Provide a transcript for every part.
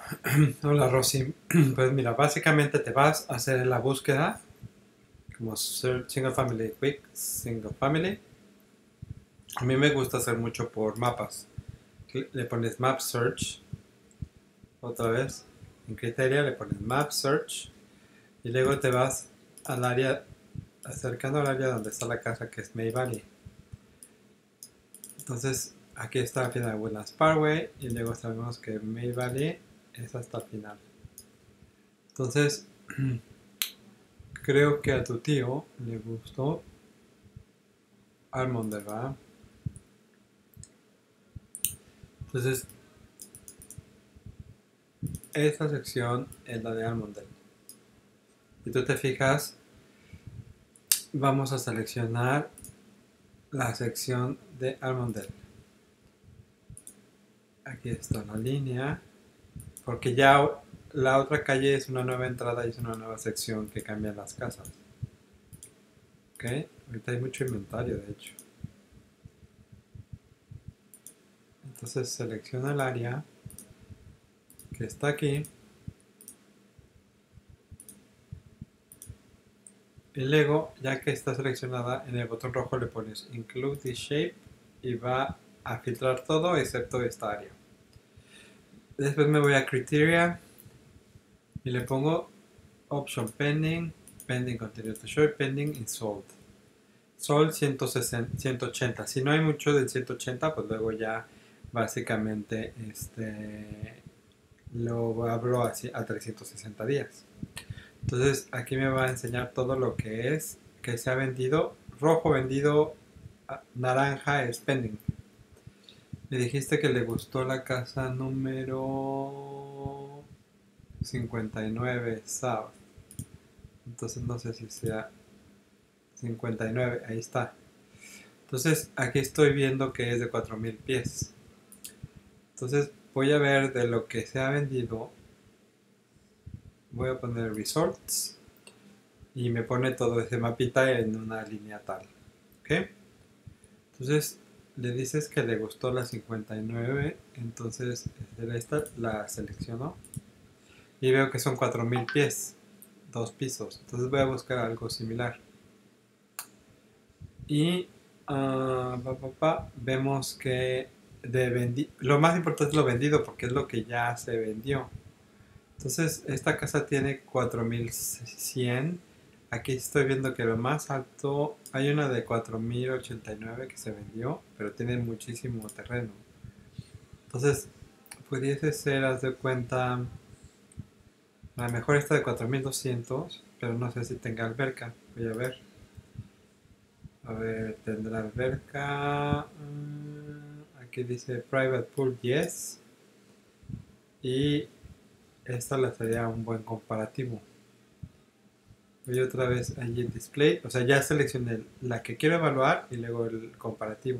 Hola Rosy, pues mira, básicamente te vas a hacer la búsqueda como Single Family Quick, Single Family. A mí me gusta hacer mucho por mapas. Le pones Map Search, otra vez, en criteria le pones Map Search y luego te vas al área, acercando al área donde está la casa que es May Valley. Entonces aquí está al final Woodlands Parkway y luego sabemos que May Valley es hasta el final. Entonces creo que a tu tío le gustó Almond, ¿verdad? Entonces, esta sección es la de Almondale. Si tú te fijas, vamos a seleccionar la sección de Almondale. Aquí está la línea, porque ya la otra calle es una nueva entrada y es una nueva sección que cambia las casas. ¿Ok? Ahorita hay mucho inventario, de hecho. Entonces selecciona el área que está aquí y luego, ya que está seleccionada, en el botón rojo le pones Include this shape y va a filtrar todo excepto esta área. Después me voy a Criteria y le pongo Option Pending, Pending Continue to Show, Pending in Sold. Sold 160, 180. Si no hay mucho del 180, pues luego ya básicamente lo abro así a 360 días. Entonces aquí me va a enseñar todo lo que es, que se ha vendido. Rojo vendido, naranja es pending. Me dijiste que le gustó la casa número 59 South. Entonces no sé si sea 59, ahí está. Entonces aquí estoy viendo que es de 4000 pies. Entonces voy a ver de lo que se ha vendido. Voy a poner resorts y me pone todo ese mapita en una línea tal. ¿Ok? Entonces le dices que le gustó la 59, entonces esta la selecciono y veo que son 4000 pies, dos pisos. Entonces voy a buscar algo similar. Y vemos que lo más importante es lo vendido porque es lo que ya se vendió. Entonces esta casa tiene 4100. Aquí estoy viendo que lo más alto, hay una de 4089 que se vendió, pero tiene muchísimo terreno. Entonces pudiese ser, haz de cuenta, a lo mejor esta de 4200, pero no sé si tenga alberca. Voy a ver. A ver, tendrá alberca. Aquí dice Private Pool, yes. Y esta le sería un buen comparativo. Voy otra vez allí en Display. O sea, ya seleccioné la que quiero evaluar y luego el comparativo.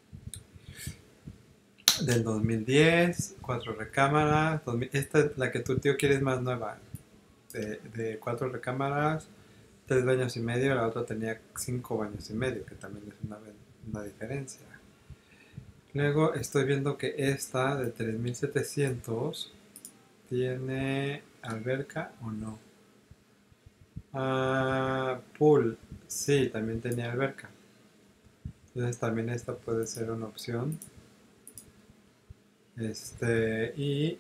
Del 2010, cuatro recámaras. Esta es la que tu tío quiere, es más nueva. De cuatro recámaras, 3 baños y medio. La otra tenía 5 baños y medio, que también es una diferencia. Luego estoy viendo que esta de 3700 tiene alberca o no. Pool, sí, también tenía alberca. Entonces también esta puede ser una opción. Y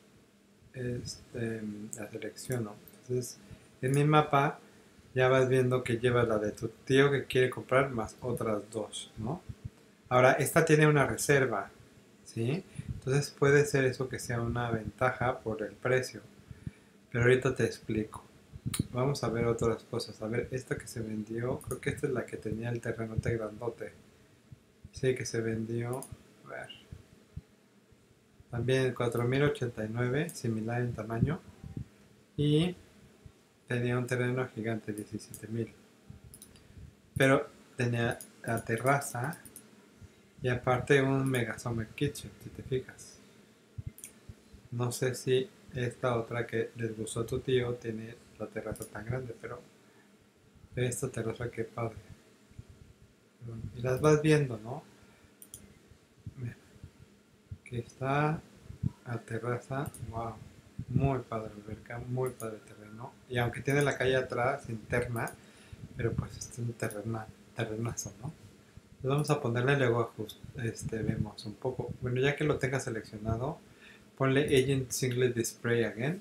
la selecciono. Entonces en mi mapa ya vas viendo que lleva la de tu tío que quiere comprar más otras dos, ¿no? Ahora, esta tiene una reserva, ¿sí? Entonces puede ser eso que sea una ventaja por el precio. Pero ahorita te explico. Vamos a ver otras cosas. A ver, esta que se vendió, creo que esta es la que tenía el terrenote grandote. Sí, que se vendió. A ver. También 4089, similar en tamaño. Y tenía un terreno gigante, 17000. Pero tenía la terraza y aparte un Mega Summer Kitchen, si te fijas. No sé si esta otra que les gustó a tu tío tiene la terraza tan grande, pero esta terraza qué padre. Y las vas viendo, ¿no? Que está a terraza, wow. Muy padre alberca, muy padre terreno. Y aunque tiene la calle atrás, interna, pero pues es un terrenazo, ¿no? Pues vamos a ponerle luego vemos un poco. Bueno, ya que lo tengas seleccionado, ponle Agent Single Display Again.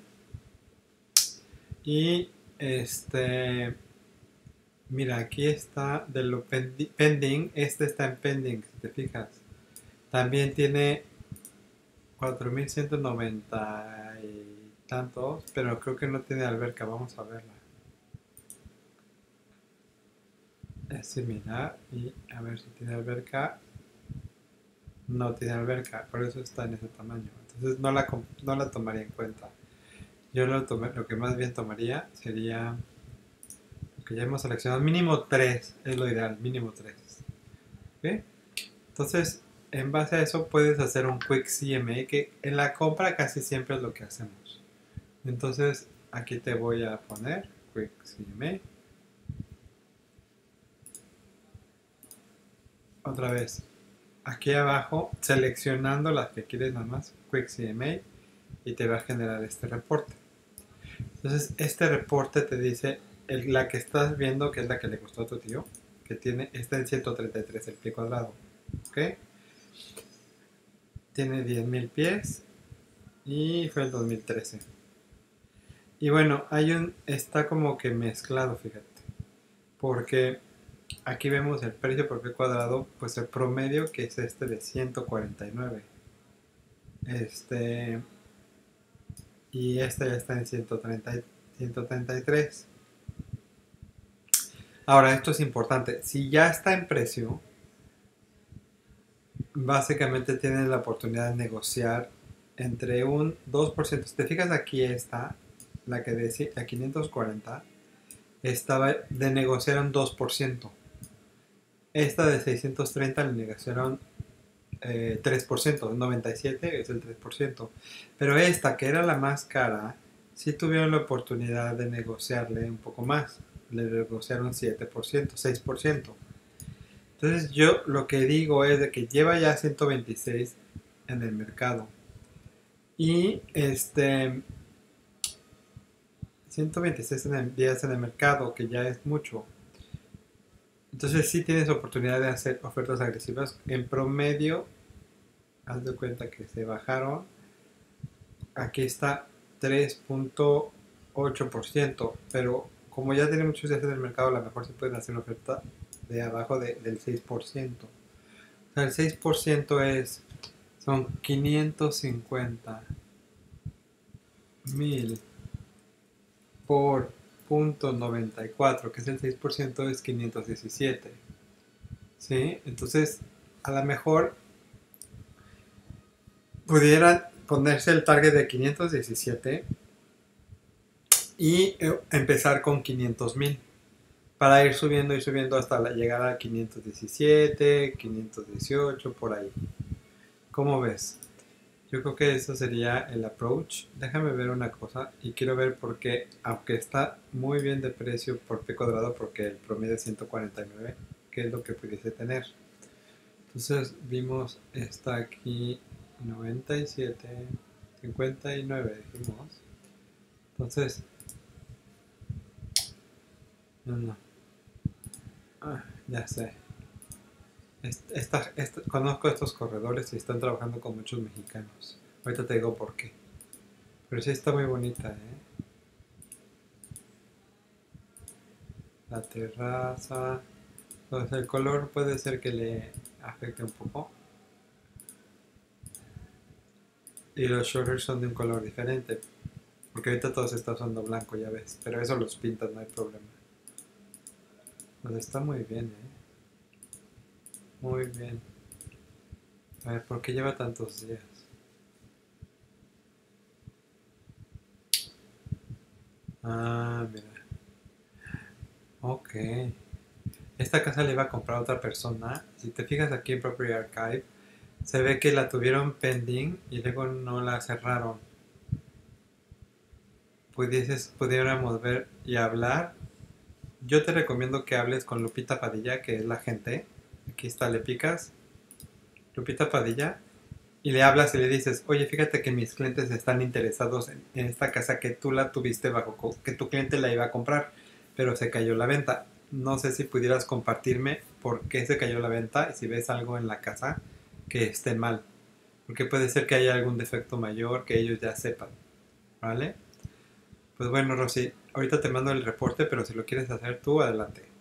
Y mira, aquí está de lo pending. Este está en pending, si te fijas. También tiene 4190 y tantos, pero creo que no tiene alberca. Vamos a verla. Es similar y a ver si tiene alberca. No tiene alberca, por eso está en ese tamaño. Entonces no la tomaría en cuenta. Yo lo que más bien tomaría sería lo que ya hemos seleccionado. Mínimo 3 es lo ideal, mínimo 3. ¿Ok? Entonces, en base a eso puedes hacer un Quick CMA, que en la compra casi siempre es lo que hacemos. Entonces, aquí te voy a poner Quick CMA. Otra vez, aquí abajo, seleccionando las que quieres nada más, Quick CMA, y te va a generar este reporte. Entonces, este reporte te dice la que estás viendo, que es la que le gustó a tu tío, que está en 133 el pie cuadrado. ¿Ok? Tiene 10.000 pies y fue el 2013. Y bueno, está como que mezclado, fíjate, porque aquí vemos el precio por pie cuadrado, pues el promedio que es de 149. Este, y este ya está en 133. Ahora, esto es importante. Si ya está en precio, básicamente tienes la oportunidad de negociar entre un 2%. Si te fijas, aquí está, la que decía, la 540, estaba de negociar un 2%. Esta de 630 le negociaron 3%, 97 es el 3%. Pero esta, que era la más cara, sí tuvieron la oportunidad de negociarle un poco más. Le negociaron 7%, 6%. Entonces yo lo que digo es de que lleva ya 126 en el mercado. Y 126 días en el mercado, que ya es mucho. Entonces sí tienes oportunidad de hacer ofertas agresivas. En promedio, haz de cuenta que se bajaron. Aquí está 3.8%. Pero como ya tiene muchos días en el mercado, a lo mejor se pueden hacer una oferta de abajo del 6%. O sea, el 6% son 550.000 por 0.94, que es el 6%, es 517. ¿Sí? Entonces, a lo mejor pudieran ponerse el target de 517 y empezar con 500.000 para ir subiendo hasta llegar a 517, 518, por ahí. ¿Cómo ves? Yo creo que eso sería el approach. Déjame ver una cosa y quiero ver por qué, aunque está muy bien de precio por P cuadrado, porque el promedio es 149, qué es lo que pudiese tener. Entonces vimos esta aquí 97, 59 dijimos. Entonces, no. Ya sé. Conozco estos corredores y están trabajando con muchos mexicanos. Ahorita te digo por qué. Pero sí está muy bonita, ¿eh? La terraza. Entonces el color puede ser que le afecte un poco. Y los shutters son de un color diferente. Porque ahorita todos están usando blanco, ya ves. Pero eso los pintas, no hay problema. Pues está muy bien, ¿eh? Muy bien. A ver, ¿por qué lleva tantos días? Ah, mira. Ok. Esta casa le iba a comprar a otra persona. Si te fijas aquí en Property Archive, se ve que la tuvieron pending y luego no la cerraron. Pudiéramos ver y hablar. Yo te recomiendo que hables con Lupita Padilla, que es la agente. Aquí está, le picas. Lupita Padilla. y le hablas y le dices, oye, fíjate que mis clientes están interesados en esta casa que tú la tuviste que tu cliente la iba a comprar, pero se cayó la venta. No sé si pudieras compartirme por qué se cayó la venta y si ves algo en la casa que esté mal. Porque puede ser que haya algún defecto mayor que ellos ya sepan, ¿vale? Pues bueno, Rosy, ahorita te mando el reporte, pero si lo quieres hacer tú, adelante.